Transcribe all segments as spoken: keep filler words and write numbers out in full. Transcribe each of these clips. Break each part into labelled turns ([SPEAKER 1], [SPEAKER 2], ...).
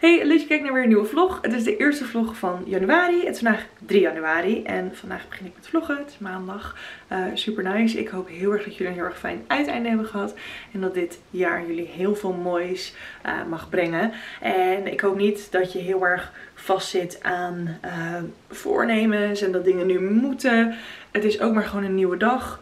[SPEAKER 1] Hey, leuk dat je kijkt naar weer een nieuwe vlog. Het is de eerste vlog van januari. Het is vandaag drie januari en vandaag begin ik met vloggen. Het is maandag. Uh, super nice. Ik hoop heel erg dat jullie een heel erg fijn uiteinde hebben gehad. En dat dit jaar jullie heel veel moois uh, mag brengen. En ik hoop niet dat je heel erg vastzit aan uh, voornemens en dat dingen nu moeten. Het is ook maar gewoon een nieuwe dag.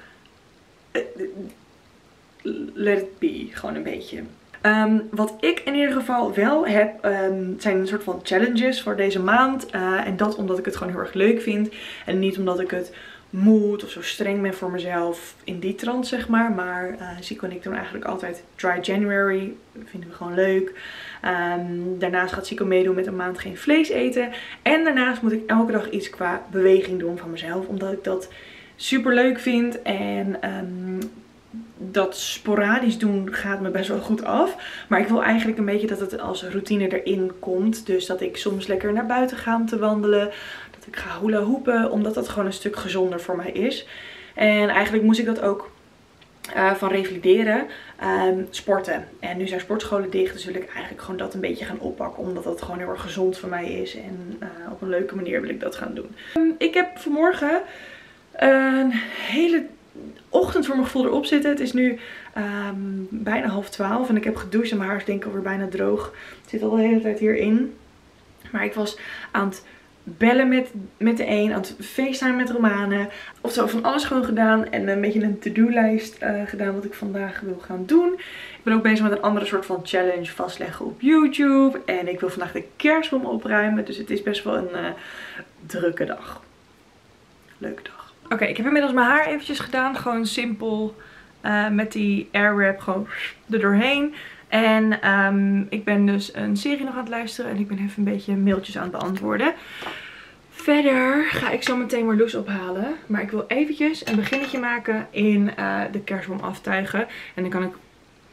[SPEAKER 1] Let it be. Gewoon een beetje. Um, wat ik in ieder geval wel heb, um, zijn een soort van challenges voor deze maand. Uh, en dat omdat ik het gewoon heel erg leuk vind. En niet omdat ik het moet of zo streng ben voor mezelf in die trant, zeg maar. Maar uh, Zico en ik doen eigenlijk altijd Dry January. Dat vinden we gewoon leuk. Um, daarnaast gaat Zico meedoen met een maand geen vlees eten. En daarnaast moet ik elke dag iets qua beweging doen van mezelf. Omdat ik dat super leuk vind. En um, dat sporadisch doen gaat me best wel goed af. Maar ik wil eigenlijk een beetje dat het als routine erin komt. Dus dat ik soms lekker naar buiten ga om te wandelen. Dat ik ga hula hoepen. Omdat dat gewoon een stuk gezonder voor mij is. En eigenlijk moest ik dat ook uh, van revalideren. Um, sporten. En nu zijn sportscholen dicht. Dus wil ik eigenlijk gewoon dat een beetje gaan oppakken. Omdat dat gewoon heel erg gezond voor mij is. En uh, op een leuke manier wil ik dat gaan doen. Um, ik heb vanmorgen een hele ochtend voor mijn gevoel erop zitten. Het is nu um, bijna half twaalf en ik heb gedoucht en mijn haar is denk ik alweer bijna droog. Het zit al de hele tijd hierin. Maar ik was aan het bellen met, met de een, aan het facetimen met Romane. Of zo, van alles gewoon gedaan en een beetje een to-do-lijst uh, gedaan wat ik vandaag wil gaan doen. Ik ben ook bezig met een andere soort van challenge vastleggen op YouTube. En ik wil vandaag de kerstboom opruimen. Dus het is best wel een uh, drukke dag. Leuke dag. Oké, okay, ik heb inmiddels mijn haar eventjes gedaan. Gewoon simpel uh, met die airwrap gewoon er doorheen. En um, ik ben dus een serie nog aan het luisteren. En ik ben even een beetje mailtjes aan het beantwoorden. Verder ga ik zo meteen Marloes ophalen. Maar ik wil eventjes een beginnetje maken in uh, de kerstboom aftuigen. En dan kan ik...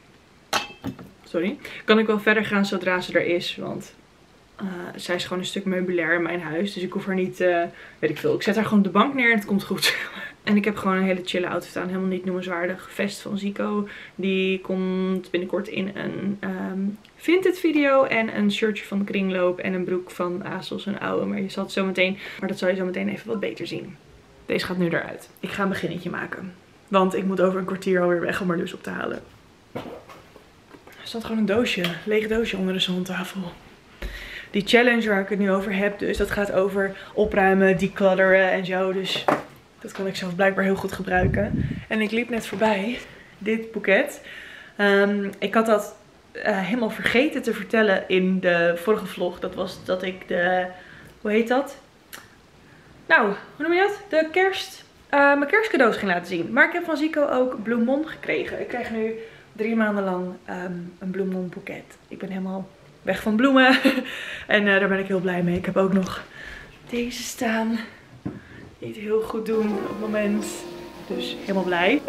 [SPEAKER 1] Sorry. Kan ik wel verder gaan zodra ze er is. Want... Uh, zij is gewoon een stuk meubilair in mijn huis. Dus ik hoef haar niet, uh, weet ik veel. Ik zet haar gewoon op de bank neer en het komt goed. En ik heb gewoon een hele chille outfit aan. Helemaal niet noemenswaardig. Vest van Zico. Die komt binnenkort in een um, vintage video. En een shirtje van Kringloop. En een broek van ASOS, een oude. Maar je zal het zo meteen, maar dat zal je zo meteen even wat beter zien. Deze gaat nu eruit. Ik ga een beginnetje maken. Want ik moet over een kwartier alweer weg om Marloes op te halen. Er staat gewoon een doosje. Een leeg doosje onder de zonnetafel. Die challenge waar ik het nu over heb, dus dat gaat over opruimen, declutteren en zo. Dus dat kan ik zelf blijkbaar heel goed gebruiken. En ik liep net voorbij dit boeket. Um, ik had dat uh, helemaal vergeten te vertellen in de vorige vlog. Dat was dat ik de, hoe heet dat? Nou, hoe noem je dat? De kerst, uh, mijn kerstcadeaus ging laten zien. Maar ik heb van Zico ook Blue Mon gekregen. Ik krijg nu drie maanden lang um, een Blue Mon boeket. Ik ben helemaal... weg van bloemen. En uh, daar ben ik heel blij mee. Ik heb ook nog deze staan. Niet heel goed doen op het moment. Dus helemaal blij.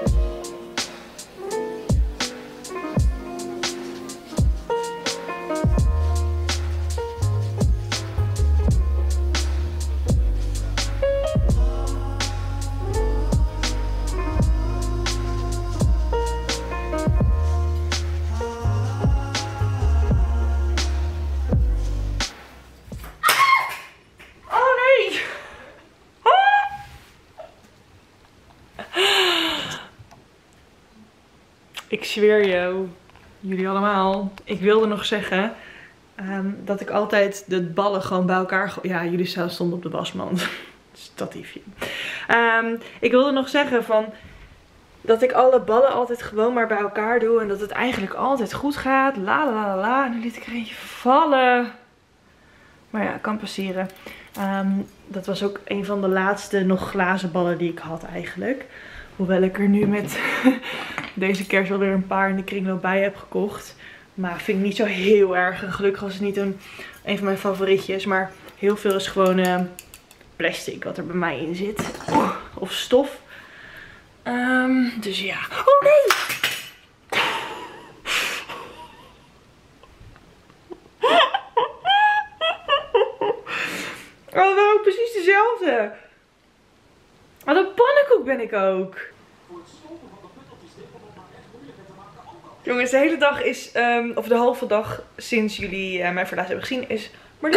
[SPEAKER 1] Ik zweer je, jullie allemaal. Ik wilde nog zeggen um, dat ik altijd de ballen gewoon bij elkaar... Ja, jullie stonden op de wasmand. Statiefje. Um, ik wilde nog zeggen van dat ik alle ballen altijd gewoon maar bij elkaar doe. En dat het eigenlijk altijd goed gaat. La la la la. Nu liet ik er eentje vallen. Maar ja, kan passeren. Um, dat was ook een van de laatste nog glazen ballen die ik had eigenlijk. Hoewel ik er nu met deze kerst alweer een paar in de Kringloop bij heb gekocht. Maar vind ik niet zo heel erg. En gelukkig was het niet een, een van mijn favorietjes. Maar heel veel is gewoon uh, plastic wat er bij mij in zit. Oh, of stof. Um, dus ja. Oh nee! Oh, wel precies dezelfde. Wat een pannenkoek ben ik ook. Voor het slopen van de putteltjes dit kan het maar echt moeilijker te maken. Jongens, de hele dag is, um, of de halve dag sinds jullie uh, mij voor laatst hebben gezien, is... Maar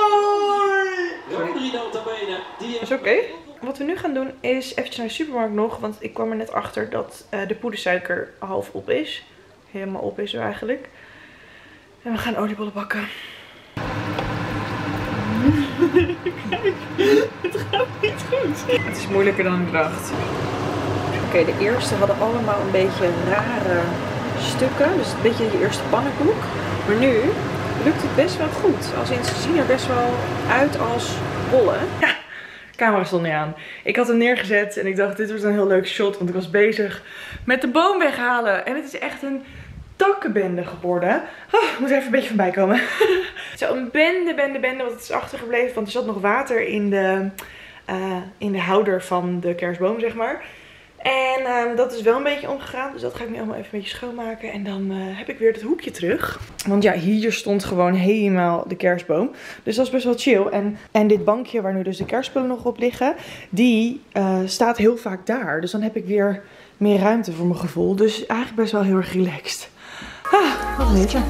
[SPEAKER 1] dat is oké. Okay. Wat we nu gaan doen is eventjes naar de supermarkt nog. Want ik kwam er net achter dat uh, de poedersuiker half op is. Helemaal op is er eigenlijk. En we gaan oliebollen bakken. Kijk, het gaat niet goed. Het is moeilijker dan ik dacht. Oké, okay, de eerste hadden allemaal een beetje rare stukken. Dus een beetje je eerste pannenkoek. Maar nu lukt het best wel goed. Als in, ze zien er best wel uit als bollen. Ja, de camera stond niet aan. Ik had hem neergezet en ik dacht dit wordt een heel leuk shot. Want ik was bezig met de boom weghalen. En het is echt een takkenbende geworden. Oh, ik moet er even een beetje van bij komen. Zo een bende, bende, bende. Want het is achtergebleven. Want er zat nog water in de, uh, in de houder van de kerstboom, zeg maar. En uh, dat is wel een beetje omgegaan. Dus dat ga ik nu allemaal even een beetje schoonmaken. En dan uh, heb ik weer het hoekje terug. Want ja, hier stond gewoon helemaal de kerstboom. Dus dat is best wel chill. En, en dit bankje waar nu dus de kerstspullen nog op liggen. Die uh, staat heel vaak daar. Dus dan heb ik weer meer ruimte voor mijn gevoel. Dus eigenlijk best wel heel erg relaxed. Ah, wat een beetje.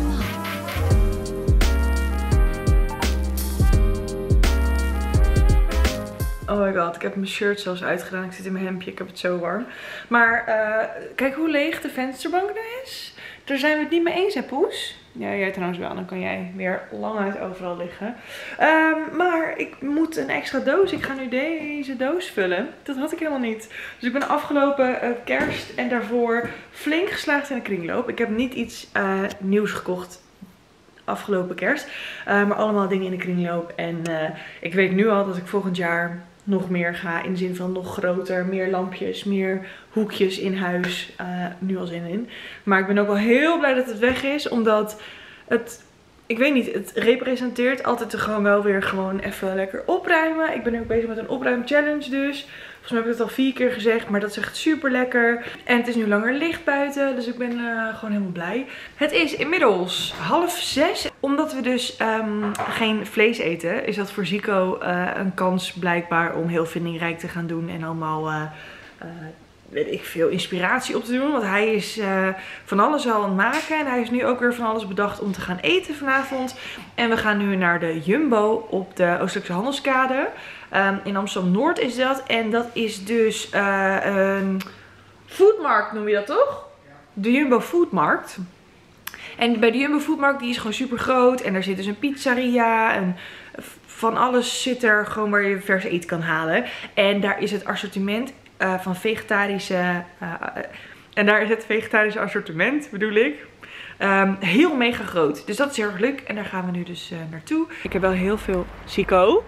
[SPEAKER 1] Oh my god, ik heb mijn shirt zelfs uitgedaan. Ik zit in mijn hemdje, ik heb het zo warm. Maar uh, kijk hoe leeg de vensterbank nu is. Daar zijn we het niet mee eens, hè Poes? Ja, jij trouwens wel. Dan kan jij weer lang uit overal liggen. Um, maar ik moet een extra doos. Ik ga nu deze doos vullen. Dat had ik helemaal niet. Dus ik ben afgelopen uh, kerst en daarvoor flink geslaagd in de kringloop. Ik heb niet iets uh, nieuws gekocht afgelopen kerst. Uh, maar allemaal dingen in de kringloop. En uh, ik weet nu al dat ik volgend jaar nog meer ga. In de zin van nog groter. Meer lampjes. Meer hoekjes in huis. Uh, nu al zin in. Maar ik ben ook wel heel blij dat het weg is. Omdat het... Ik weet niet. Het representeert altijd er gewoon wel weer gewoon even lekker opruimen. Ik ben nu ook bezig met een opruimchallenge dus. Volgens mij heb ik het al vier keer gezegd. Maar dat is echt super lekker. En het is nu langer licht buiten. Dus ik ben uh, gewoon helemaal blij. Het is inmiddels half zes. Omdat we dus um, geen vlees eten. Is dat voor Zico uh, een kans blijkbaar om heel vindingrijk te gaan doen. En allemaal... Uh, uh, weet ik veel, inspiratie op te doen. Want hij is uh, van alles al aan het maken. En hij is nu ook weer van alles bedacht om te gaan eten vanavond. En we gaan nu naar de Jumbo op de Oostelijkse Handelskade. Um, in Amsterdam-Noord is dat. En dat is dus uh, een foodmarkt, noem je dat toch? Ja. De Jumbo Foodmarkt. En bij de Jumbo Foodmarkt, die is gewoon super groot. En daar zit dus een pizzeria. En van alles zit er gewoon waar je vers eten kan halen. En daar is het assortiment Uh, van vegetarische, uh, uh, en daar is het vegetarische assortiment, bedoel ik, um, heel mega groot. Dus dat is heel erg leuk en daar gaan we nu dus uh, naartoe. Ik heb wel heel veel... Zico?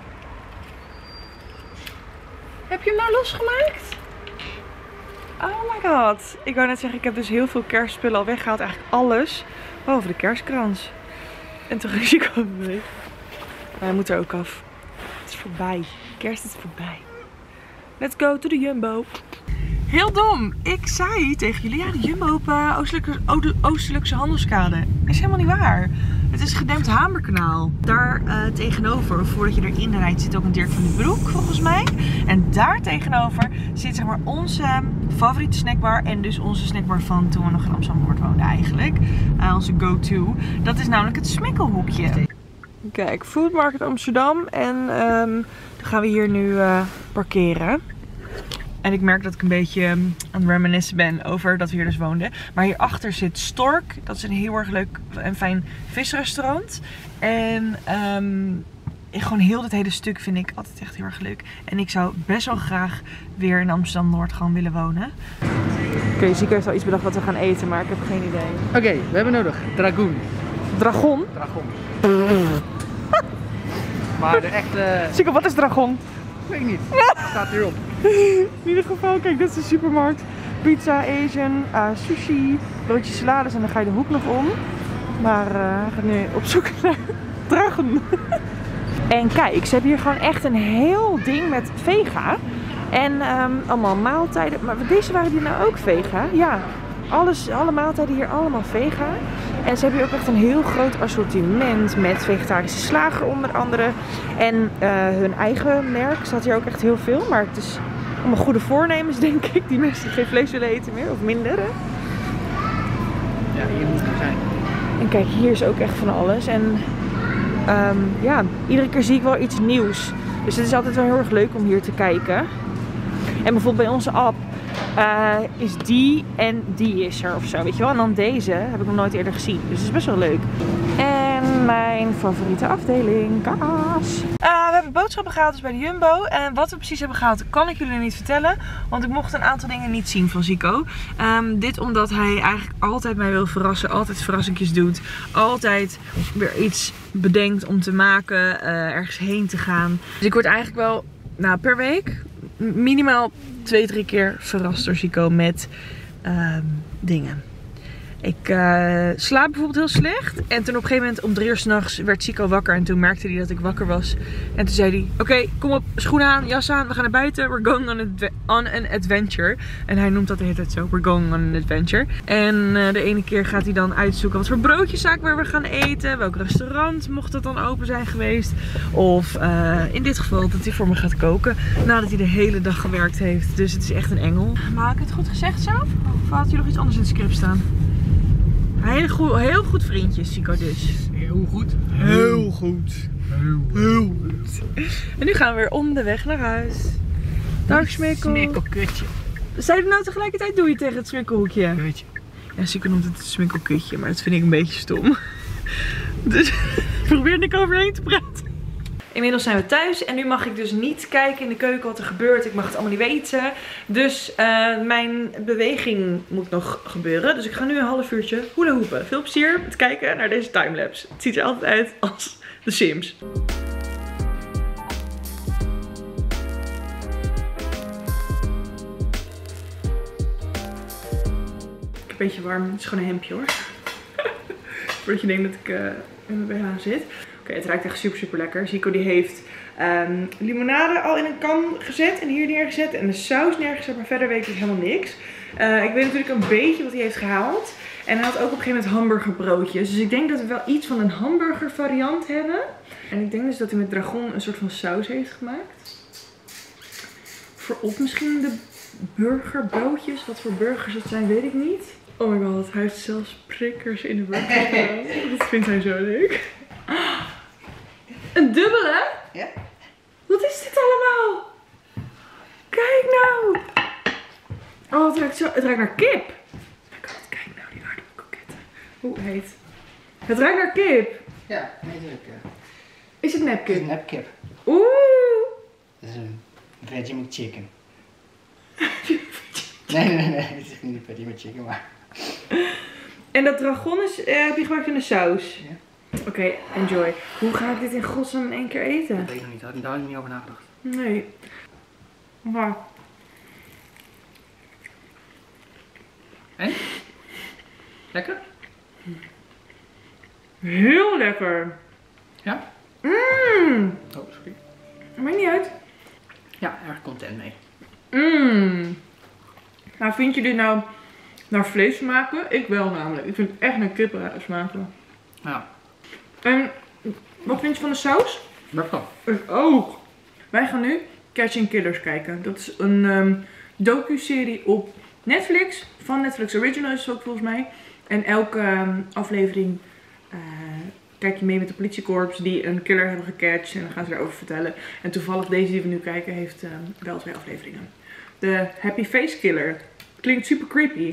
[SPEAKER 1] Heb je hem nou losgemaakt? Oh my god. Ik wou net zeggen, ik heb dus heel veel kerstspullen al weggehaald. Eigenlijk alles, behalve de kerstkrans. En toen ging Zico mee. Maar hij moet er ook af. Het is voorbij. Kerst is voorbij. Let's go to the Jumbo. Heel dom. Ik zei tegen jullie, ja, de Jumbo op uh, Oostelijke, Oostelijkse Handelskade. Is helemaal niet waar. Het is gedempt Hamerkanaal. Daar uh, tegenover, voordat je erin rijdt, zit ook een Dirk van den Broek, volgens mij. En daar tegenover zit zeg maar onze favoriete snackbar. En dus onze snackbar van toen we nog in Amsterdam-Noord woonden eigenlijk. Uh, onze go-to. Dat is namelijk het Smikkelhoekje. Kijk, Food Market Amsterdam. En um, dan gaan we hier nu uh, parkeren. En ik merk dat ik een beetje um, aan het reminiscen ben over dat we hier dus woonden. Maar hierachter zit Stork. Dat is een heel erg leuk en fijn visrestaurant. En um, gewoon heel dit hele stuk vind ik altijd echt heel erg leuk. En ik zou best wel graag weer in Amsterdam-Noord gewoon willen wonen. Oké, okay, Zico heeft al iets bedacht wat we gaan eten, maar ik heb geen idee.
[SPEAKER 2] Oké, okay, we hebben nodig Dragoon.
[SPEAKER 1] Dragon?
[SPEAKER 2] Dragon. Maar de echte...
[SPEAKER 1] Zico, wat is Dragon?
[SPEAKER 2] Weet ik niet. Het staat hierop.
[SPEAKER 1] In ieder geval, kijk, dit is de supermarkt. Pizza, Asian, uh, sushi, broodjes salades en dan ga je de hoek nog om. Maar uh, hij gaat nu op zoek naar Dragon. En kijk, ze hebben hier gewoon echt een heel ding met vega. En um, allemaal maaltijden. Maar deze waren die nou ook vega? Ja, alles, alle maaltijden hier allemaal vega. En ze hebben hier ook echt een heel groot assortiment met vegetarische slager onder andere. En uh, hun eigen merk staat hier ook echt heel veel. Maar het is allemaal goede voornemens denk ik. Die mensen die geen vlees willen eten meer of minder. Hè?
[SPEAKER 2] Ja, hier moet het zijn.
[SPEAKER 1] En kijk, hier is ook echt van alles. En um, ja, iedere keer zie ik wel iets nieuws. Dus het is altijd wel heel erg leuk om hier te kijken. En bijvoorbeeld bij onze app uh, is die en die is er of zo, weet je wel. En dan deze heb ik nog nooit eerder gezien. Dus het is best wel leuk. En mijn favoriete afdeling, kaas. Uh, we hebben boodschappen gehaald dus bij de Jumbo. En wat we precies hebben gehaald kan ik jullie niet vertellen. Want ik mocht een aantal dingen niet zien van Zico. Um, dit omdat hij eigenlijk altijd mij wil verrassen. Altijd verrassingjes doet. Altijd weer iets bedenkt om te maken. Uh, ergens heen te gaan. Dus ik word eigenlijk wel nou, per week minimaal twee, drie keer verrast door Zico met uh, dingen. Ik uh, slaap bijvoorbeeld heel slecht. En toen op een gegeven moment om drie uur 's nachts werd Zico wakker. En toen merkte hij dat ik wakker was. En toen zei hij, oké, okay, kom op, schoenen aan, jas aan. We gaan naar buiten. We're going on, on an adventure. En hij noemt dat de hele tijd zo. We're going on an adventure. En uh, de ene keer gaat hij dan uitzoeken wat voor broodjeszaak waar we gaan eten. Welk restaurant mocht dat dan open zijn geweest. Of uh, in dit geval dat hij voor me gaat koken. Nadat hij de hele dag gewerkt heeft. Dus het is echt een engel. Maar had ik het goed gezegd zo? Of had je nog iets anders in het script staan? Heel goed, heel goed vriendje, Zico dus.
[SPEAKER 2] Heel goed.
[SPEAKER 1] Heel goed.
[SPEAKER 2] Heel,
[SPEAKER 1] heel goed. En nu gaan we weer onderweg naar huis. Dag Smikkel.
[SPEAKER 2] Smikkelkutje.
[SPEAKER 1] Zei je nou tegelijkertijd doe je tegen het smikkelhoekje?
[SPEAKER 2] Kutje.
[SPEAKER 1] Ja, Zico noemt het het smikkelkutje, maar dat vind ik een beetje stom. Dus probeer ik overheen te praten. Inmiddels zijn we thuis en nu mag ik dus niet kijken in de keuken wat er gebeurt. Ik mag het allemaal niet weten. Dus uh, mijn beweging moet nog gebeuren. Dus ik ga nu een half uurtje hula hoepen. Veel plezier met kijken naar deze timelapse. Het ziet er altijd uit als The Sims. Ik heb een beetje warm. Het is gewoon een hemdje hoor. Voordat je denkt dat ik uh, in mijn B H zit. Oké, het ruikt echt super super lekker. Zico die heeft um, limonade al in een kan gezet en hier neergezet. En de saus neergezet, maar verder weet ik dus helemaal niks. Uh, ik weet natuurlijk een beetje wat hij heeft gehaald. En hij had ook op een gegeven moment hamburgerbroodjes. Dus ik denk dat we wel iets van een hamburger variant hebben. En ik denk dus dat hij met Dragon een soort van saus heeft gemaakt. Voorop misschien de burgerbroodjes. Wat voor burgers het zijn, weet ik niet. Oh my god, hij heeft zelfs prikkers in de burgers gedaan. Dat vindt hij zo leuk. Een dubbele?
[SPEAKER 3] Ja.
[SPEAKER 1] Wat is dit allemaal? Kijk nou. Oh, het ruikt, zo, het ruikt naar kip. Oh my god, kijk nou die aardappelkoketten. Hoe heet? Het ruikt naar kip.
[SPEAKER 3] Ja, natuurlijk. Ja.
[SPEAKER 1] Is het
[SPEAKER 3] Het is
[SPEAKER 1] nepkip?
[SPEAKER 3] een nepkip.
[SPEAKER 1] Oeh.
[SPEAKER 3] Het is een veggie McChicken. Nee, nee, nee, het is niet een veggie McChicken, maar...
[SPEAKER 1] En dat dragon is, uh, heb je gemaakt in de saus?
[SPEAKER 3] Ja.
[SPEAKER 1] Oké, okay, enjoy. Hoe ga ik dit in godsnaam in één keer eten?
[SPEAKER 2] Dat weet ik nog niet, daar had ik niet over nagedacht.
[SPEAKER 1] Nee. Maar...
[SPEAKER 2] En? Lekker?
[SPEAKER 1] Heel lekker.
[SPEAKER 2] Ja?
[SPEAKER 1] Mmm.
[SPEAKER 2] Oh, sorry.
[SPEAKER 1] Maakt niet uit.
[SPEAKER 2] Ja, erg content mee.
[SPEAKER 1] Mmm. Nou, vind je dit nou naar vlees smaken? Ik wel namelijk. Ik vind het echt naar kippen smaken.
[SPEAKER 2] Ja.
[SPEAKER 1] En wat vind je van de saus?
[SPEAKER 2] Lekker.
[SPEAKER 1] Ik ook. Wij gaan nu Catching Killers kijken. Dat is een um, docu-serie op Netflix. Van Netflix Original is het ook volgens mij. En elke um, aflevering uh, kijk je mee met de politiekorps die een killer hebben gecatcht. En dan gaan ze erover vertellen. En toevallig deze die we nu kijken heeft um, wel twee afleveringen. De Happy Face Killer. Klinkt super creepy.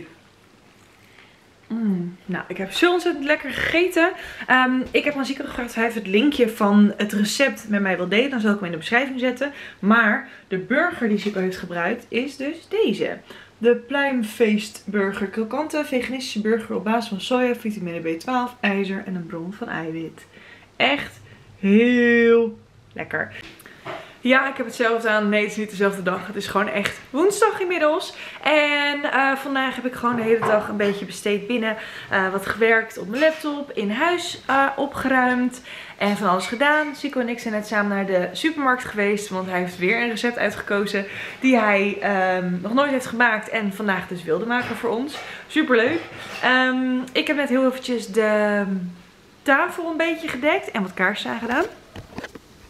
[SPEAKER 1] Mm. Nou, ik heb zo ontzettend lekker gegeten. Um, ik heb aan Zico gevraagd of hij even het linkje van het recept met mij wil delen. Dan zal ik hem in de beschrijving zetten. Maar de burger die Zico heeft gebruikt is dus deze. De Pluimfeest burger. Krokante veganistische burger op basis van soja, vitamine B twaalf, ijzer en een bron van eiwit. Echt heel lekker. Ja, ik heb hetzelfde aan. Nee, het is niet dezelfde dag. Het is gewoon echt woensdag inmiddels. En uh, vandaag heb ik gewoon de hele dag een beetje besteed binnen. Uh, wat gewerkt op mijn laptop. In huis uh, opgeruimd. En van alles gedaan. Zico en ik zijn net samen naar de supermarkt geweest. Want hij heeft weer een recept uitgekozen. Die hij um, nog nooit heeft gemaakt. En vandaag dus wilde maken voor ons. Super leuk. Um, ik heb net heel eventjes de tafel een beetje gedekt. En wat kaarsen aangedaan.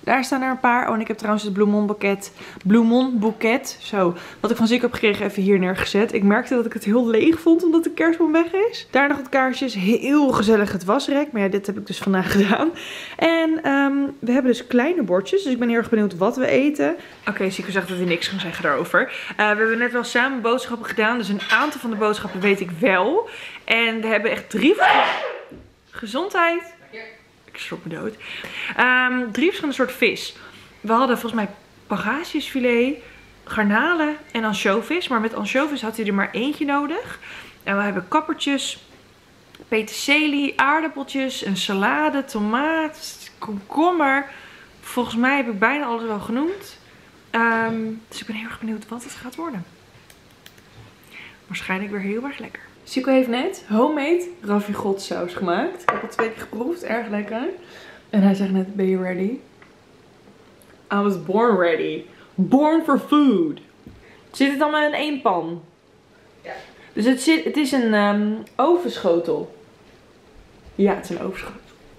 [SPEAKER 1] Daar staan er een paar. Oh, en ik heb trouwens het Bloemon boeket. Bloemon boeket. Zo. Wat ik van Zico heb gekregen even hier neergezet. Ik merkte dat ik het heel leeg vond omdat de kerstboom weg is. Daar nog wat kaarsjes. Heel gezellig het wasrek. Maar ja, dit heb ik dus vandaag gedaan. En um, we hebben dus kleine bordjes. Dus ik ben heel erg benieuwd wat we eten. Oké, okay, Zico zegt dat hij niks kan zeggen daarover. Uh, we hebben net wel samen boodschappen gedaan. Dus een aantal van de boodschappen weet ik wel. En we hebben echt drie... Gezondheid. Ik schrok me dood. Um, drie verschillende soorten vis. We hadden volgens mij pangasiusfilet, garnalen en ansjovis. Maar met ansjovis had hij er maar eentje nodig. En we hebben kappertjes, peterselie, aardappeltjes, een salade, tomaat, komkommer. Volgens mij heb ik bijna alles wel genoemd. Um, dus ik ben heel erg benieuwd wat het gaat worden. Waarschijnlijk weer heel erg lekker. Zico heeft net homemade ravigot saus gemaakt. Ik heb het twee keer geproefd. Erg lekker. En hij zegt net, ben je ready? I was born ready. Born for food. Zit het allemaal in één pan? Ja. Dus het, zit, het is een um, ovenschotel. Ja, het is een ovenschotel.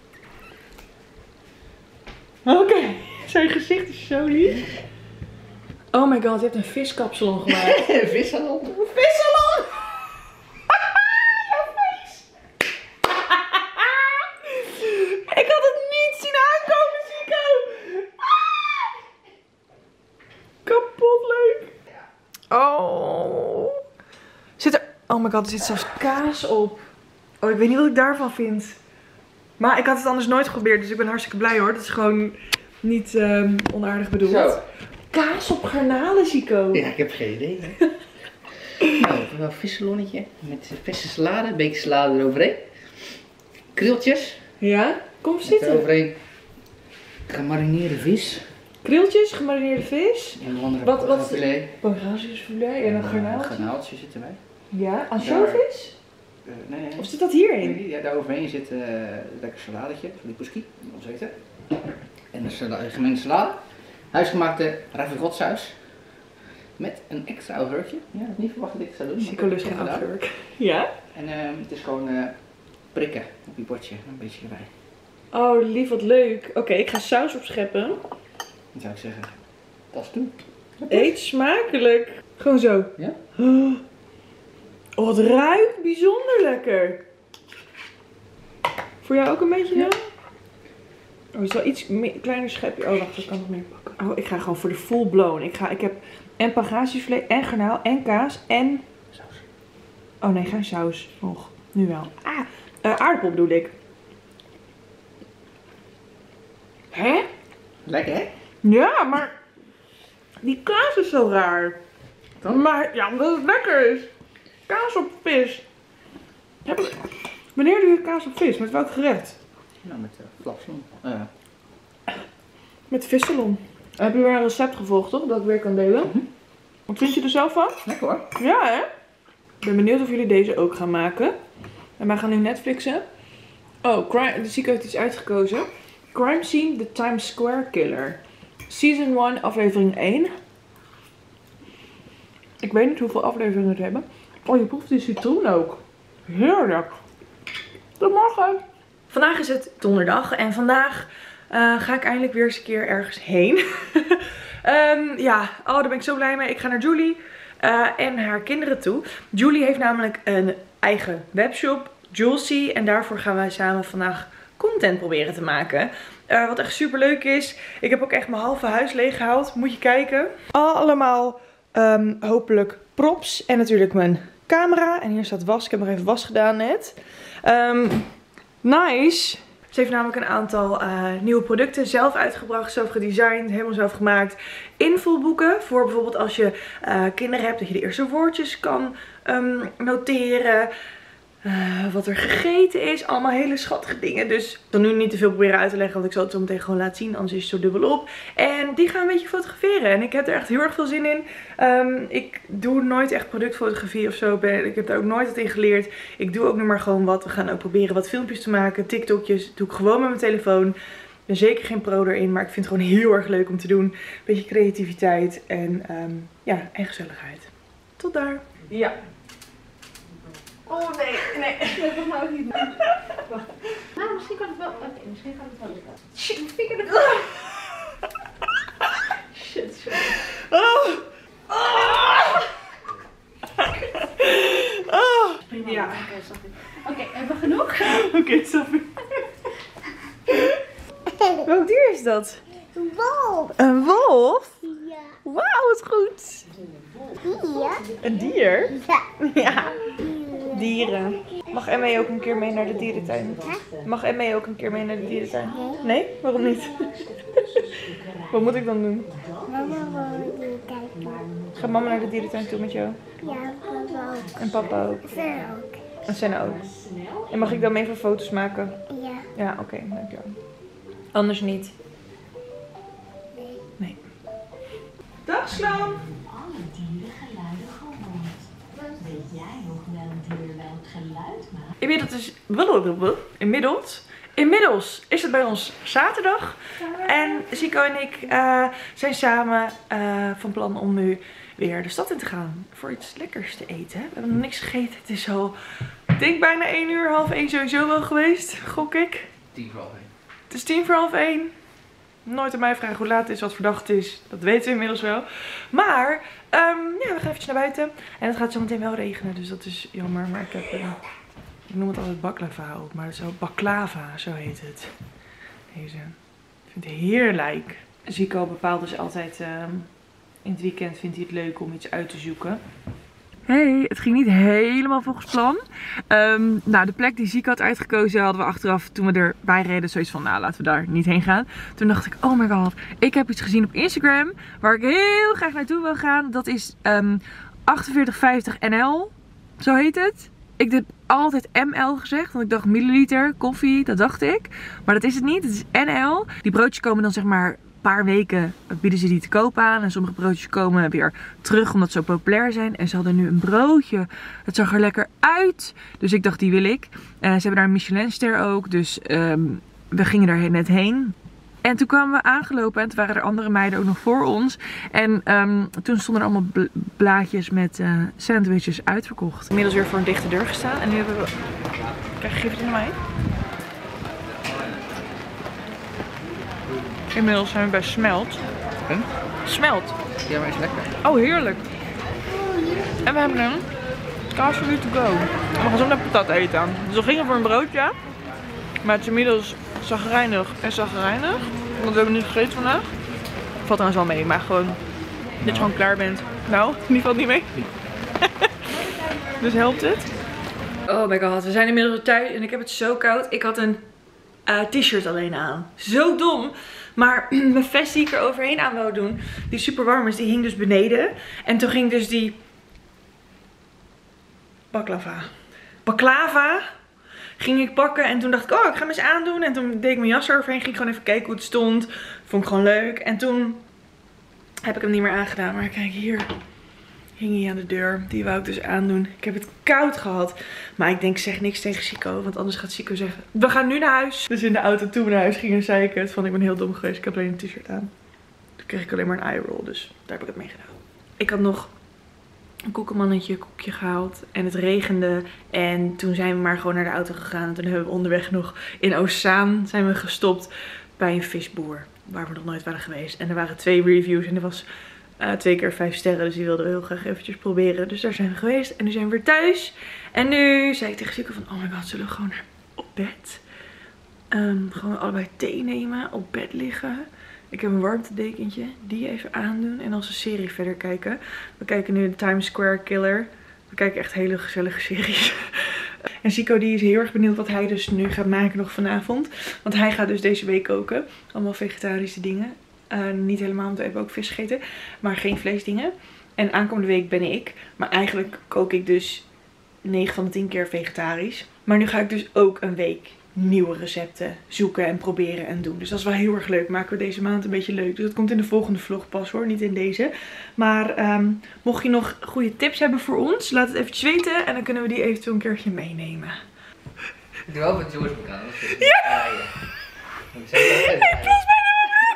[SPEAKER 1] Oké. Okay. Zijn gezicht is zo lief. Oh my god, je hebt een viskapsalon gemaakt.
[SPEAKER 3] Vissalon?
[SPEAKER 1] Vissalon! Ik had het niet zien aankomen, Zico. Ah! Kapot leuk. Oh. Zit er... Oh my god, er zit zelfs kaas op. Oh, ik weet niet wat ik daarvan vind. Maar ik had het anders nooit geprobeerd, dus ik ben hartstikke blij hoor. Dat is gewoon niet um, onaardig bedoeld. Zo. Kaas op garnalen, Zico.
[SPEAKER 3] Ja, ik heb geen idee. Hè? Nou, wel een vissalonnetje met verse salade, een beetje salade eroverheen. Krieltjes.
[SPEAKER 1] Ja, kom zitten.
[SPEAKER 3] Eroverheen gemarineerde vis.
[SPEAKER 1] Krieltjes, gemarineerde vis.
[SPEAKER 3] En een andere
[SPEAKER 1] wat, wat
[SPEAKER 3] filet.
[SPEAKER 1] Pangasiusfilet en een garnaaltje.
[SPEAKER 3] Een garnaaltje zit erbij.
[SPEAKER 1] Ja, ansjovis?
[SPEAKER 3] Uh, nee, nee.
[SPEAKER 1] Of zit dat hierin?
[SPEAKER 3] Nee, ja, daar overheen zit uh, een lekker saladetje van die poeski, ons eten. En een sala gemengde salade. Huisgemaakte ravigotsaus. Met een extra augurkje. Ja, ik had niet verwacht dat ik het zou doen.
[SPEAKER 1] Zico lust geen augurk. Ja?
[SPEAKER 3] En uh, het is gewoon uh, prikken op je bordje. Een beetje erbij.
[SPEAKER 1] Oh, lief, wat leuk. Oké, okay, ik ga saus opscheppen.
[SPEAKER 3] Dan zou ik zeggen, dat is toe.
[SPEAKER 1] Eet smakelijk. Gewoon zo.
[SPEAKER 3] Ja?
[SPEAKER 1] Oh, het ruikt bijzonder lekker. Voor jou ook een beetje dan? Oh, het is wel iets kleiner schepje. Oh, wacht, ik kan nog meer pakken. Oh, ik ga gewoon voor de full blown. Ik, ga, ik heb en pangasiusfilet en garnaal en kaas en...
[SPEAKER 3] Saus.
[SPEAKER 1] Oh nee, geen saus. Nog. Nu wel. Ah, uh, aardappel bedoel ik. Hè?
[SPEAKER 3] Lekker, hè?
[SPEAKER 1] Ja, maar die kaas is zo raar. Dan? Maar ja, omdat het lekker is. Kaas op vis. Heb ik... Wanneer doe je kaas op vis? Met welk gerecht?
[SPEAKER 3] Nou, met uh, flapsalon. Uh.
[SPEAKER 1] Met vissalon. Heb je weer een recept gevolgd, toch? Dat ik weer kan delen.
[SPEAKER 3] Mm-hmm.
[SPEAKER 1] Wat vind je er zelf van?
[SPEAKER 3] Lekker hoor.
[SPEAKER 1] Ja, hè? Ik ben benieuwd of jullie deze ook gaan maken. En wij gaan nu Netflixen. Oh, crime... de Zico heeft iets uitgekozen. Crime Scene, The Times Square Killer. Season one, aflevering één. Ik weet niet hoeveel afleveringen het hebben. Oh, je proeft die citroen ook. Heerlijk. Goedemorgen. Vandaag is het donderdag en vandaag uh, ga ik eindelijk weer eens een keer ergens heen. um, ja, oh, daar ben ik zo blij mee. Ik ga naar Julie uh, en haar kinderen toe. Julie heeft namelijk een eigen webshop, Julesy. En daarvoor gaan wij samen vandaag content proberen te maken. Uh, wat echt super leuk is. Ik heb ook echt mijn halve huis leeggehaald. Moet je kijken. Allemaal um, hopelijk props. En natuurlijk mijn camera. En hier staat was. Ik heb nog even was gedaan net. Um, nice. Ze heeft namelijk een aantal uh, nieuwe producten zelf uitgebracht. Zelf gedesigned. Helemaal zelf gemaakt. Invulboeken. Voor bijvoorbeeld als je uh, kinderen hebt. Dat je de eerste woordjes kan um, noteren. Uh, wat er gegeten is. Allemaal hele schattige dingen. Dus ik zal nu niet te veel proberen uit te leggen. Want ik zal het zo meteen gewoon laten zien. Anders is het zo dubbel op. En die gaan we een beetje fotograferen. En ik heb er echt heel erg veel zin in. Um, ik doe nooit echt productfotografie of zo. Ik heb daar ook nooit wat in geleerd. Ik doe ook nu maar gewoon wat. We gaan ook proberen wat filmpjes te maken. TikTokjes doe ik gewoon met mijn telefoon. Ik ben zeker geen pro erin. Maar ik vind het gewoon heel erg leuk om te doen. Een beetje creativiteit. En, um, ja, en gezelligheid. Tot daar. Ja. Oh nee, nee.
[SPEAKER 4] Dat mag ook niet doen. Wacht. Nou, misschien kan het wel. Oké, okay, misschien gaat het wel lukken. Shit, ik het wel.
[SPEAKER 1] Welk dier is dat?
[SPEAKER 4] Een wolf.
[SPEAKER 1] Een wolf?
[SPEAKER 4] Ja.
[SPEAKER 1] Wauw, wat goed.
[SPEAKER 4] Ja.
[SPEAKER 1] Een dier?
[SPEAKER 4] Ja.
[SPEAKER 1] Ja. Dieren. Mag Emmee ook een keer mee naar de dierentuin? Mag Emmee ook een keer mee naar de dierentuin? Nee? Waarom niet? Wat moet ik dan doen?
[SPEAKER 4] Mama wil hier kijken.
[SPEAKER 1] Gaat mama naar de dierentuin toe met jou?
[SPEAKER 4] Ja, papa ook.
[SPEAKER 1] En papa ook?
[SPEAKER 4] Zij ook.
[SPEAKER 1] En Senna ook? En mag ik dan mee even foto's maken?
[SPEAKER 4] Ja.
[SPEAKER 1] Ja, oké, okay, dankjewel. Anders niet?
[SPEAKER 4] Nee.
[SPEAKER 1] Nee. Dag Sloan!
[SPEAKER 5] Alle dierengeluiden gehoord. Weet jij nog welk dier welk geluid maakt?
[SPEAKER 1] Inmiddels is... Inmiddels... Inmiddels is het bij ons zaterdag. En Zico en ik uh, zijn samen uh, van plan om nu weer de stad in te gaan. Voor iets lekkers te eten. We hebben nog niks gegeten. Het is al, ik denk bijna één uur, half één sowieso wel geweest. Gok ik.
[SPEAKER 3] Tien voor half één.
[SPEAKER 1] Het is tien voor half één. Nooit aan mij vragen hoe laat het is, wat verdacht het is. Dat weten we inmiddels wel. Maar, um, ja, we gaan eventjes naar buiten. En het gaat zo meteen wel regenen, dus dat is jammer. Maar ik heb, uh, ik noem het altijd baklava op, maar het is wel baklava, zo heet het. Deze. Ik vind het heerlijk. Zico bepaalt dus altijd, um, in het weekend vindt hij het leuk om iets uit te zoeken. Hey, het ging niet helemaal volgens plan. Um, nou, de plek die Zico had uitgekozen hadden we achteraf, toen we erbij reden, zoiets van, nou, laten we daar niet heen gaan. Toen dacht ik, oh my god, ik heb iets gezien op Instagram waar ik heel graag naartoe wil gaan. Dat is um, achtenveertig vijftig N L, zo heet het. Ik heb altijd M L gezegd, want ik dacht milliliter, koffie, dat dacht ik. Maar dat is het niet, het is N L. Die broodjes komen dan zeg maar... Een paar weken bieden ze die te koop aan. En sommige broodjes komen weer terug omdat ze zo populair zijn. En ze hadden nu een broodje. Het zag er lekker uit. Dus ik dacht, die wil ik. Uh, ze hebben daar een Michelinster ook. Dus um, we gingen daar net heen. En toen kwamen we aangelopen. En toen waren er andere meiden ook nog voor ons. En um, toen stonden er allemaal bla blaadjes met uh, sandwiches uitverkocht. Inmiddels weer voor een dichte deur gestaan. En nu hebben we... Krijg je, geef het naar mij. Inmiddels zijn we bij Smelt.
[SPEAKER 3] Huh?
[SPEAKER 1] Smelt.
[SPEAKER 3] Ja, maar is lekker.
[SPEAKER 1] Oh, heerlijk. En we hebben een kaas for you to go. En we gaan zo naar patat eten. Dus we gingen voor een broodje. Maar het is inmiddels zagrijnig en zagrijnig. Want we hebben niet gegeten vandaag. Valt trouwens wel mee, maar gewoon dat je gewoon klaar bent. Nou, die valt niet mee. Dus helpt het. Oh my god, we zijn inmiddels thuis en ik heb het zo koud. Ik had een uh, t-shirt alleen aan. Zo dom. Maar mijn vest die ik er overheen aan wou doen, die super warm is, die hing dus beneden. En toen ging dus die baklava. Baklava ging ik pakken en toen dacht ik, oh, ik ga hem eens aandoen. En toen deed ik mijn jas eroverheen, ging ik gewoon even kijken hoe het stond. Vond ik gewoon leuk. En toen heb ik hem niet meer aangedaan. Maar kijk, hier hing hij aan de deur. Die wou ik dus aandoen. Ik heb het koud gehad. Maar ik denk, zeg niks tegen Zico. Want anders gaat Zico zeggen, we gaan nu naar huis. Dus in de auto toen we naar huis gingen, zei ik het. Van, ik ben heel dom geweest. Ik heb alleen een t-shirt aan. Toen kreeg ik alleen maar een eye roll. Dus daar heb ik het mee gedaan. Ik had nog een koekenmannetje, koekje gehaald. En het regende. En toen zijn we maar gewoon naar de auto gegaan. En toen hebben we onderweg nog in Oostzaan zijn we gestopt bij een visboer. Waar we nog nooit waren geweest. En er waren twee reviews. En er was uh, twee keer vijf sterren. Dus die wilden we heel graag eventjes proberen. Dus daar zijn we geweest. En nu zijn we weer thuis. En nu zei ik tegen Zico van, oh my god, zullen we gewoon naar op bed? Um, gewoon allebei thee nemen. Op bed liggen. Ik heb een warmtedekentje. Die even aandoen. En onze serie verder kijken. We kijken nu de Times Square Killer. We kijken echt hele gezellige series. En Zico die is heel erg benieuwd wat hij dus nu gaat maken nog vanavond. Want hij gaat dus deze week koken. Allemaal vegetarische dingen. Uh, niet helemaal, want we hebben ook vis gegeten. Maar geen vleesdingen. En aankomende week ben ik. Maar eigenlijk kook ik dus negen van de tien keer vegetarisch. Maar nu ga ik dus ook een week nieuwe recepten zoeken en proberen en doen. Dus dat is wel heel erg leuk. Maken we deze maand een beetje leuk. Dus dat komt in de volgende vlog pas hoor. Niet in deze. Maar um, mocht je nog goede tips hebben voor ons, laat het eventjes weten. En dan kunnen we die eventueel een keertje meenemen.
[SPEAKER 3] Ik doe wel met Joyce bekend.
[SPEAKER 1] Ja! Ik plas bijna mijn broek.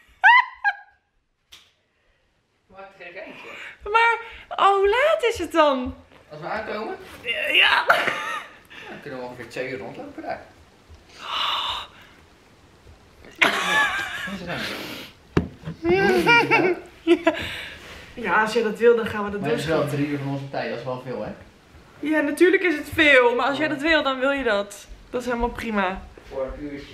[SPEAKER 3] Maak er geen eentje.
[SPEAKER 1] Maar, oh, hoe laat is het dan?
[SPEAKER 3] Als we aankomen,
[SPEAKER 1] Ja.
[SPEAKER 3] dan kunnen we ongeveer twee uur rondlopen daar.
[SPEAKER 1] Ja, als je dat wil, dan gaan we dat
[SPEAKER 3] Maar
[SPEAKER 1] doen.
[SPEAKER 3] dat is wel drie uur van onze tijd, dat is wel veel hè?
[SPEAKER 1] Ja, natuurlijk is het veel. Maar als jij dat wil, dan wil je dat. Dat is helemaal prima.
[SPEAKER 3] Voor een uurtje.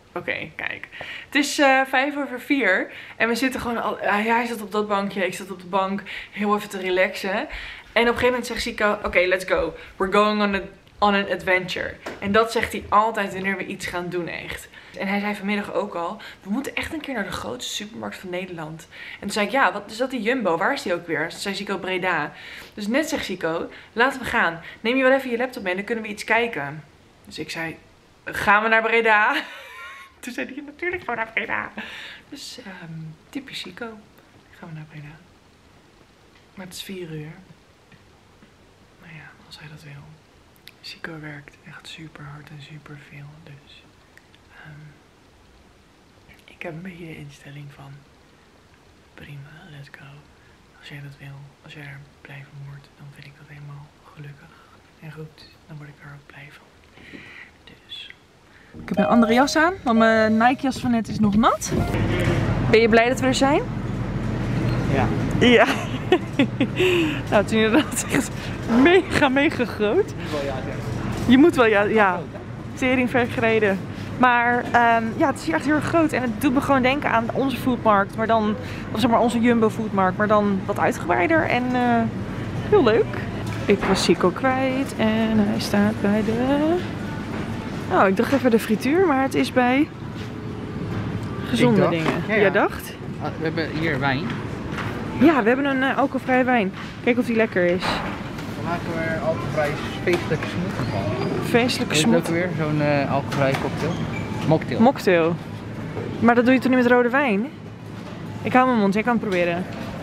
[SPEAKER 1] Oké, okay, kijk. Het is uh, vijf over vier. En we zitten gewoon al... Uh, hij zat op dat bankje, ik zat op de bank. Heel even te relaxen. En op een gegeven moment zegt Zico, oké, okay, let's go. We're going on, a, on an adventure. En dat zegt hij altijd wanneer we iets gaan doen echt. En hij zei vanmiddag ook al, we moeten echt een keer naar de grootste supermarkt van Nederland. En toen zei ik, ja, wat is dat die Jumbo? Waar is die ook weer? Toen zei Zico, Breda. Dus net zegt Zico, laten we gaan. Neem je wel even je laptop mee, dan kunnen we iets kijken. Dus ik zei, gaan we naar Breda? Toen zei hij, natuurlijk gewoon naar Breda. Dus um, typisch Zico. Gaan we naar Breda. Maar het is vier uur. Maar ja, als hij dat wil. Zico werkt echt super hard en super veel. Dus um, ik heb een beetje de instelling van prima, let's go. Als jij dat wil, als jij er blij van wordt, dan vind ik dat helemaal gelukkig en goed. Dan word ik er ook blij van. Dus. Ik heb een andere jas aan, want mijn Nike jas van net is nog nat. Ben je blij dat we er zijn?
[SPEAKER 3] Ja.
[SPEAKER 1] Ja. Nou, het is inderdaad echt mega, mega groot. Je moet wel, ja, ja. Tering ver gereden. Maar um, ja, het is hier echt heel erg groot. En het doet me gewoon denken aan onze foodmarkt. Maar dan, of zeg maar onze Jumbo foodmarkt. Maar dan wat uitgebreider en uh, heel leuk. Ik was Zico kwijt en hij staat bij de... Oh, ik dacht even de frituur, maar het is bij gezonde
[SPEAKER 3] dacht,
[SPEAKER 1] dingen.
[SPEAKER 3] ja, ja.
[SPEAKER 1] Jij dacht?
[SPEAKER 3] Ah, we hebben hier wijn.
[SPEAKER 1] Ja, we hebben een uh, alcoholvrije wijn. Kijk of die lekker is.
[SPEAKER 3] Dan maken we er alcoholvrij feestelijke smoothie van.
[SPEAKER 1] Feestelijke
[SPEAKER 3] Is
[SPEAKER 1] smoothie.
[SPEAKER 3] ook weer zo'n uh, alcoholvrij cocktail? Mocktail.
[SPEAKER 1] Mocktail. Maar dat doe je toch niet met rode wijn? Ik hou mijn mond, jij kan het proberen.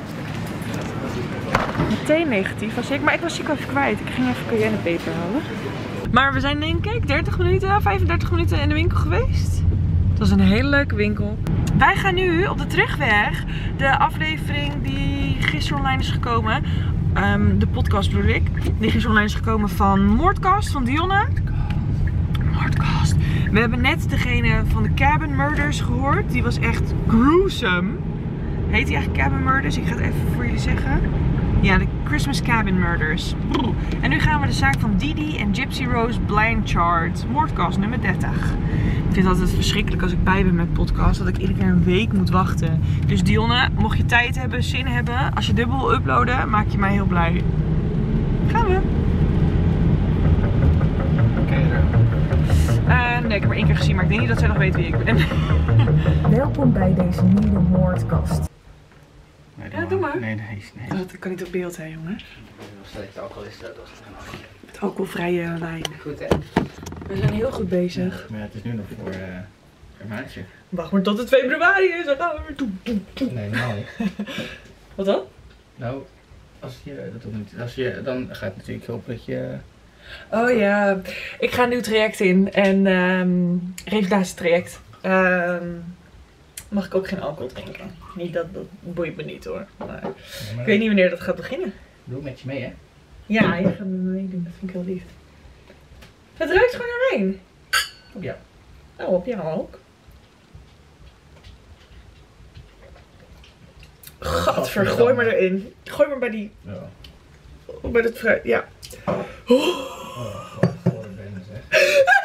[SPEAKER 1] Meteen negatief was ik, maar ik was Zico even kwijt. Ik ging even cayennepeper halen. Maar we zijn denk ik dertig minuten, vijfendertig minuten in de winkel geweest. Het was een hele leuke winkel. Wij gaan nu op de terugweg de aflevering die gisteren online is gekomen. Um, de podcast bedoel ik. Die gisteren online is gekomen van Moordcast van Dionne. Moordcast. We hebben net degene van de Cabin Murders gehoord. Die was echt gruesome. Heet die eigenlijk Cabin Murders? Ik ga het even voor jullie zeggen. Ja, de Christmas Cabin Murders. En nu gaan we de zaak van Didi en Gypsy Rose Blanchard. Moordcast nummer dertig. Ik vind het altijd verschrikkelijk als ik bij ben met podcast. Dat ik iedere keer een week moet wachten. Dus Dionne, mocht je tijd hebben, zin hebben. Als je dubbel wil uploaden, maak je mij heel blij. Gaan we.
[SPEAKER 3] Ken je er?
[SPEAKER 1] Uh, nee, ik heb er één keer gezien, maar ik denk niet dat zij nog weet wie ik ben. Welkom bij deze nieuwe Moordcast.
[SPEAKER 3] Nee,
[SPEAKER 1] Ja, doe maar.
[SPEAKER 3] Nee, nee, nee.
[SPEAKER 1] Dat kan niet op beeld, hè jongens.
[SPEAKER 3] Als het alcoholist dat was het een
[SPEAKER 1] Met alcoholvrije wijn.
[SPEAKER 3] Goed hè?
[SPEAKER 1] We zijn heel goed bezig.
[SPEAKER 3] Maar ja, het is nu nog voor uh, een maandje.
[SPEAKER 1] Wacht maar tot het februari is, dan gaan we weer toe.
[SPEAKER 3] Nee, normaal niet.
[SPEAKER 1] Wat dan?
[SPEAKER 3] Nou, als je dat ook niet. Als je, dan gaat het natuurlijk helpen dat je.
[SPEAKER 1] Oh ja, ik ga een nieuw traject in en um, revalidatietraject. Um, mag ik ook geen alcohol drinken. Niet dat, dat boeit me niet hoor. Maar
[SPEAKER 3] Ja, maar
[SPEAKER 1] ik weet niet wanneer dat gaat beginnen.
[SPEAKER 3] Doe met je mee hè?
[SPEAKER 1] Ja, je gaat met me meedoen, dat vind ik heel lief. Het ruikt gewoon naar wijn.
[SPEAKER 3] Op jou.
[SPEAKER 1] Oh, op jou ook. Gadver, gooi maar erin. Gooi maar bij die,
[SPEAKER 3] Ja.
[SPEAKER 1] bij dat fruit, ja.
[SPEAKER 3] Oh, god, voor ben zeg.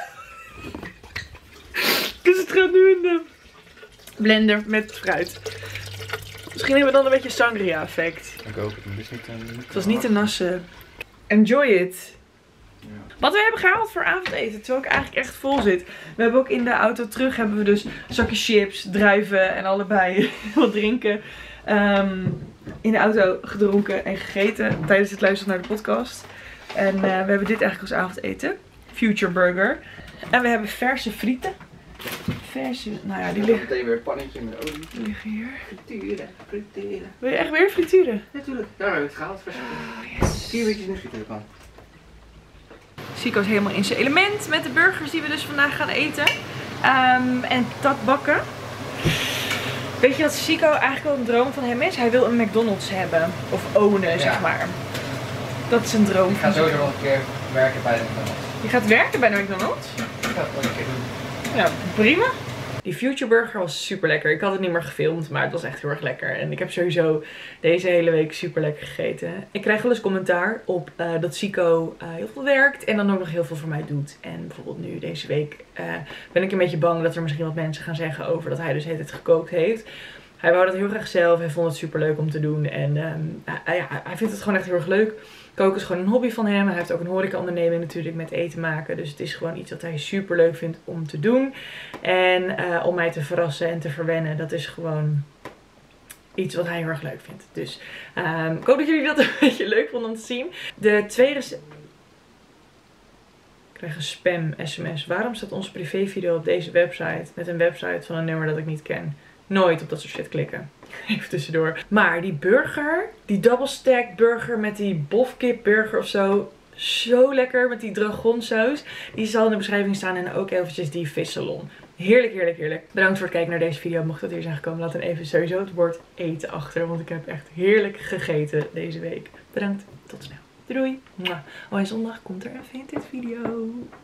[SPEAKER 1] Dus het gaat nu in de blender met fruit. Misschien hebben we dan een beetje sangria effect.
[SPEAKER 3] Ik hoop het, maar het is niet een...
[SPEAKER 1] Het was niet te nassen. Enjoy it.
[SPEAKER 3] Ja.
[SPEAKER 1] Wat we hebben gehaald voor avondeten, terwijl ik eigenlijk echt vol zit. We hebben ook in de auto terug hebben we dus zakjes chips, druiven en allebei wat drinken. Um, in de auto gedronken en gegeten tijdens het luisteren naar de podcast. En uh, we hebben dit eigenlijk als avondeten. Future Burger. En we hebben verse frieten. Verse, nou ja, die liggen,
[SPEAKER 3] meteen weer een pannetje met olie.
[SPEAKER 1] die liggen hier.
[SPEAKER 3] Frituren, frituren.
[SPEAKER 1] Wil je echt weer frituren?
[SPEAKER 3] Natuurlijk, daar hebben we het gehaald.
[SPEAKER 1] Oh, yes.
[SPEAKER 3] Vier weekjes in frituur kan.
[SPEAKER 1] Zico is helemaal in zijn element met de burgers die we dus vandaag gaan eten. Um, en patatbakken. Weet je wat Zico eigenlijk wel een droom van hem is? Hij wil een McDonald's hebben. Of ownen,
[SPEAKER 3] Ja.
[SPEAKER 1] zeg maar. Dat is een droom
[SPEAKER 3] Ik
[SPEAKER 1] van
[SPEAKER 3] ga sowieso nog een keer werken bij de McDonald's.
[SPEAKER 1] Je gaat werken bij de McDonald's?
[SPEAKER 3] Ik ga het wel een keer doen.
[SPEAKER 1] Ja, prima. Die Future Burger was super lekker. Ik had het niet meer gefilmd, maar het was echt heel erg lekker. En ik heb sowieso deze hele week super lekker gegeten. Ik krijg wel eens commentaar op uh, dat Zico uh, heel veel werkt en dan ook nog heel veel voor mij doet. En bijvoorbeeld nu deze week uh, ben ik een beetje bang dat er misschien wat mensen gaan zeggen over dat hij dus het gekookt heeft. Hij wou dat heel graag zelf. Hij vond het super leuk om te doen. En um, hij, ja, hij vindt het gewoon echt heel erg leuk. Koken is gewoon een hobby van hem. Hij heeft ook een horeca-onderneming natuurlijk met eten maken. Dus het is gewoon iets wat hij super leuk vindt om te doen. En uh, om mij te verrassen en te verwennen. Dat is gewoon iets wat hij heel erg leuk vindt. Dus um, ik hoop dat jullie dat een beetje leuk vonden om te zien. De tweede... Ik krijg een spam sms. Waarom staat onze privévideo op deze website? Met een website van een nummer dat ik niet ken. Nooit op dat soort shit klikken. Even tussendoor. Maar die burger, die double stack burger met die bofkip burger of zo. Zo lekker met die dragonsaus. Die zal in de beschrijving staan en ook eventjes die vissalon. Heerlijk, heerlijk, heerlijk. Bedankt voor het kijken naar deze video. Mocht dat hier zijn gekomen, laat dan even sowieso het woord eten achter. Want ik heb echt heerlijk gegeten deze week. Bedankt. Tot snel. Doei doei. Oh, en zondag komt er een Vinted video.